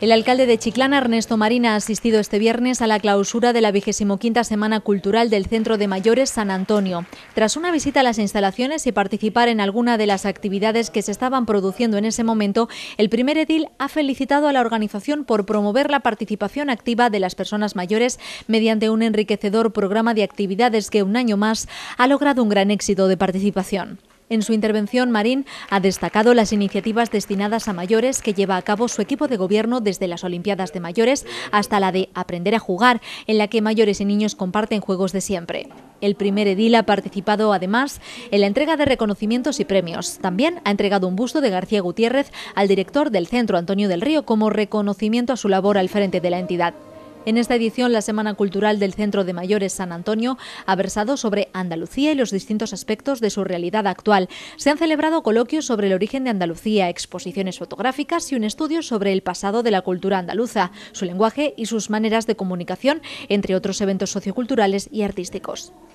El alcalde de Chiclana, Ernesto Marín, ha asistido este viernes a la clausura de la 25ª Semana Cultural del Centro de Mayores San Antonio. Tras una visita a las instalaciones y participar en alguna de las actividades que se estaban produciendo en ese momento, el primer edil ha felicitado a la organización por promover la participación activa de las personas mayores mediante un enriquecedor programa de actividades que un año más ha logrado un gran éxito de participación. En su intervención, Marín ha destacado las iniciativas destinadas a mayores que lleva a cabo su equipo de gobierno desde las Olimpiadas de Mayores hasta la de Aprender a Jugar, en la que mayores y niños comparten juegos de siempre. El primer edil ha participado además en la entrega de reconocimientos y premios. También ha entregado un busto de García Gutiérrez al director del centro, Antonio del Río, como reconocimiento a su labor al frente de la entidad. En esta edición, la Semana Cultural del Centro de Mayores San Antonio ha versado sobre Andalucía y los distintos aspectos de su realidad actual. Se han celebrado coloquios sobre el origen de Andalucía, exposiciones fotográficas y un estudio sobre el pasado de la cultura andaluza, su lenguaje y sus maneras de comunicación, entre otros eventos socioculturales y artísticos.